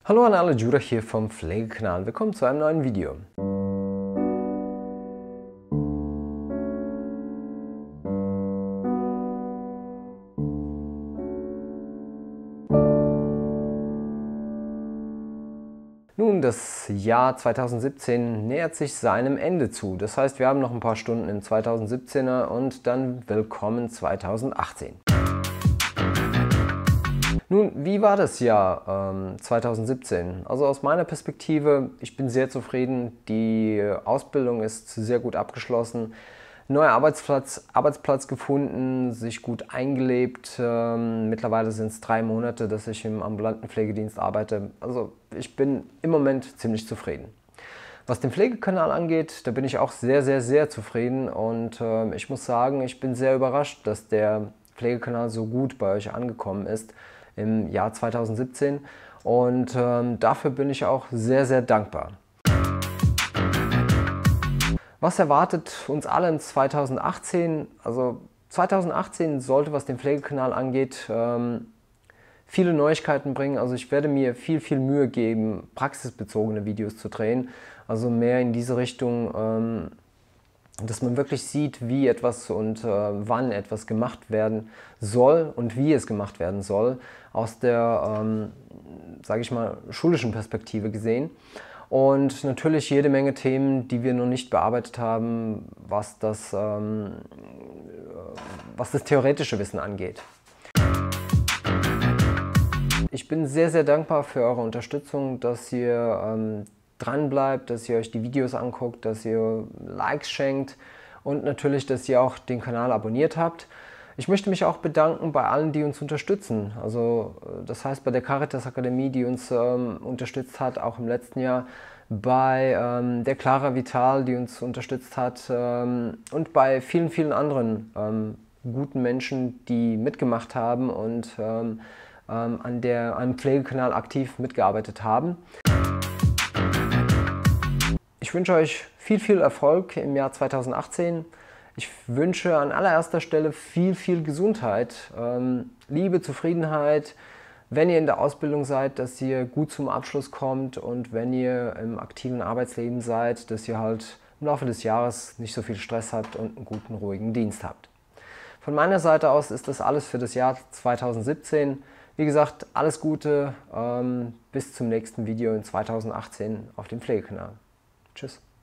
Hallo an alle, Judah hier vom Pflegekanal. Willkommen zu einem neuen Video. Nun, das Jahr 2017 nähert sich seinem Ende zu. Das heißt, wir haben noch ein paar Stunden im 2017er und dann willkommen 2018. Nun, wie war das Jahr 2017? Also aus meiner Perspektive, ich bin sehr zufrieden. Die Ausbildung ist sehr gut abgeschlossen. Neuer Arbeitsplatz gefunden, sich gut eingelebt. Mittlerweile sind es 3 Monate, dass ich im ambulanten Pflegedienst arbeite. Also ich bin im Moment ziemlich zufrieden. Was den Pflegekanal angeht, da bin ich auch sehr zufrieden. Und ich muss sagen, ich bin sehr überrascht, dass der Pflegekanal so gut bei euch angekommen ist im Jahr 2017. Und dafür bin ich auch sehr dankbar. Was erwartet uns alle in 2018? Also 2018 sollte, was den Pflegekanal angeht, viele Neuigkeiten bringen. Also ich werde mir viel Mühe geben, praxisbezogene Videos zu drehen. Also mehr in diese Richtung, dass man wirklich sieht, wie etwas und wann etwas gemacht werden soll und wie es gemacht werden soll, aus der, sage ich mal, schulischen Perspektive gesehen. Und natürlich jede Menge Themen, die wir noch nicht bearbeitet haben, was das theoretische Wissen angeht. Ich bin sehr dankbar für eure Unterstützung, dass ihr dran bleibt, dass ihr euch die Videos anguckt, dass ihr Likes schenkt und natürlich, dass ihr auch den Kanal abonniert habt. Ich möchte mich auch bedanken bei allen, die uns unterstützen. Also das heißt bei der Caritas Akademie, die uns unterstützt hat, auch im letzten Jahr, bei der Clara Vital, die uns unterstützt hat und bei vielen anderen guten Menschen, die mitgemacht haben und am Pflegekanal aktiv mitgearbeitet haben. Ich wünsche euch viel Erfolg im Jahr 2018. Ich wünsche an allererster Stelle viel Gesundheit, Liebe, Zufriedenheit, wenn ihr in der Ausbildung seid, dass ihr gut zum Abschluss kommt und wenn ihr im aktiven Arbeitsleben seid, dass ihr halt im Laufe des Jahres nicht so viel Stress habt und einen guten, ruhigen Dienst habt. Von meiner Seite aus ist das alles für das Jahr 2017. Wie gesagt, alles Gute, bis zum nächsten Video in 2018 auf dem Pflegekanal. Tschüss.